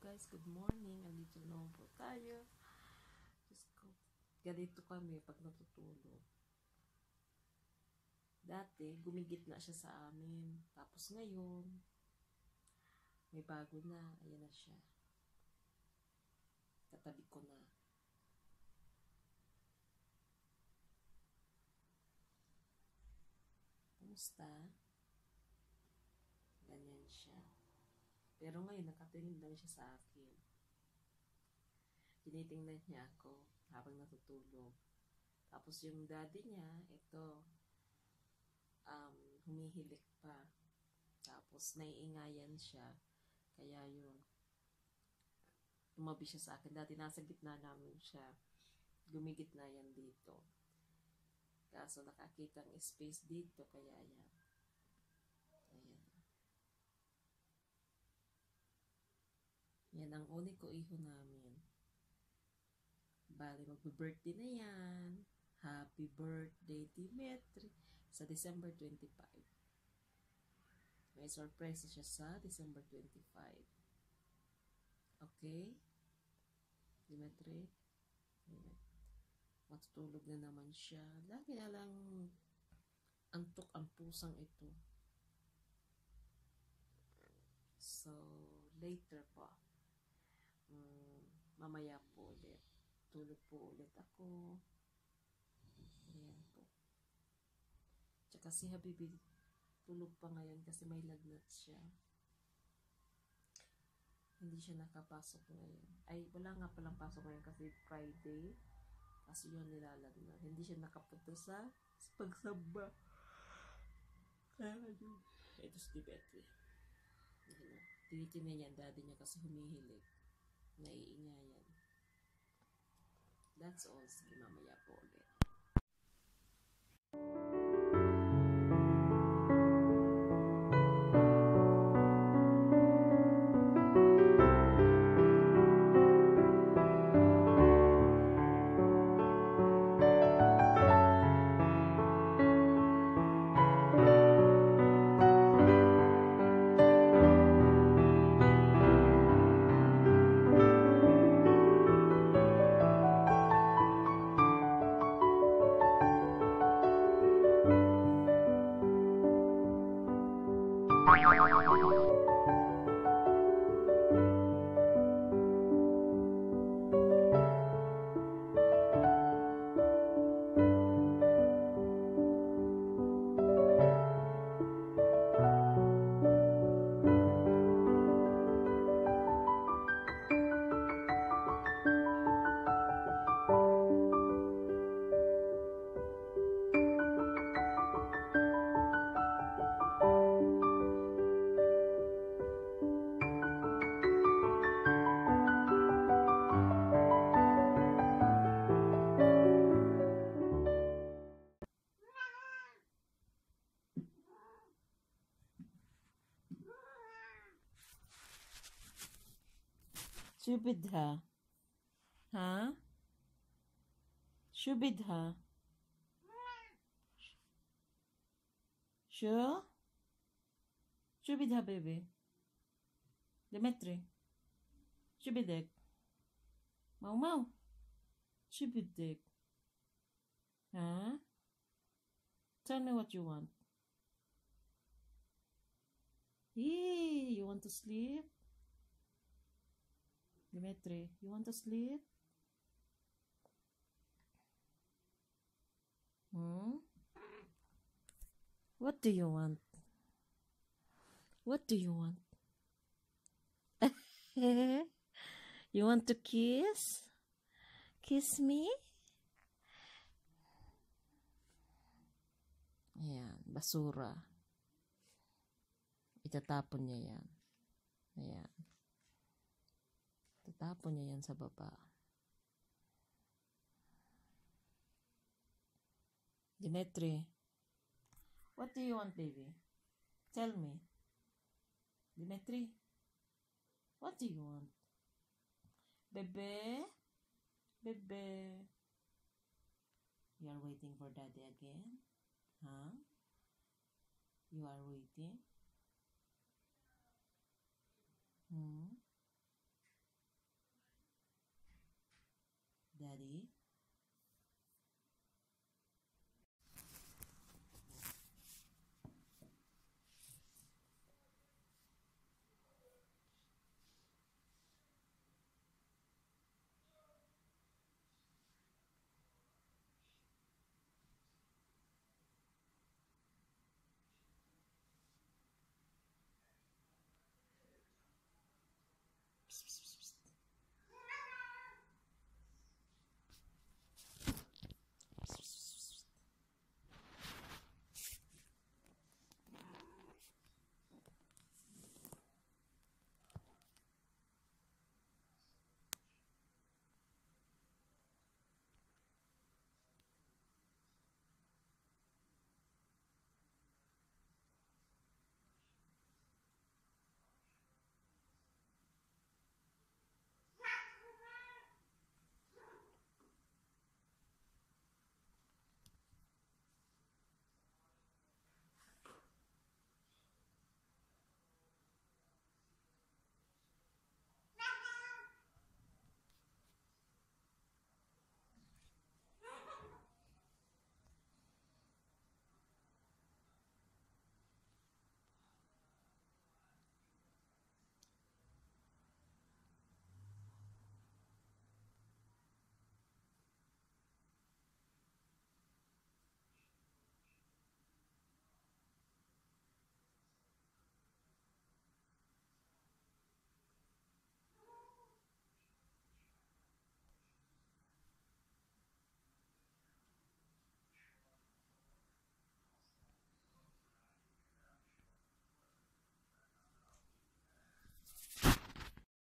Guys, good morning. Andito naman po tayo. Diyos ko. Ganito kami pag natutulog. Dati, gumigitna siya sa amin. Tapos ngayon, may bago na. Ayan na siya. Katabi ko na. Kumusta? Ganyan siya. Pero ngayon, nakatingin lang siya sa akin. Tinitingnan niya ako habang natutulog. Tapos yung daddy niya, ito, humihilik pa. Tapos naiingayan siya. Kaya yun, tumabi siya sa akin. Dati nasa gitna namin siya. Gumigitna yan dito. Kaso nakakita ng space dito. Kaya yan. Ayan. Yan ang unico iho namin. Bali, magbe-birthday na yan. Happy birthday, Demetrie. Sa December 25. May surprise siya sa December 25. Okay? Demetrie? Ayan. Matutulog na naman siya. Lagi na lang antok ang pusang ito. So, later pa. Mamaya po ulit. Tulog po ulit ako. Ayan po. Tsaka si Habibi tulog pa ngayon kasi may lagnat siya. Hindi siya nakapasok ngayon. Ay, wala nga palang pasok ngayon kasi Friday. Kasi yun nilalagnat. Hindi siya nakapunta sa pagsamba. Kaya yun. Ito si Demetrie. Tinitingnan niya ang daddy niya kasi humihilig. Naiingayan. That's all. Sige, mamaya po ulit. Stupid ha? Ha? Stupid ha? Sure? Stupid ha, baby? Demetrie? Stupid egg? Mau mau? Stupid egg? Huh? Tell me what you want. Hey, you want to sleep? Demetrie, you want to sleep? What do you want? What do you want? You want to kiss? Kiss me? Ayan, basura. Itatapon niya yan. Ayan. Tatapon niya yan sa baba. Demetrie, what do you want, baby? Tell me. Demetrie, what do you want? Bebe? Bebe? You are waiting for daddy again? Huh? You are waiting? Demetrie.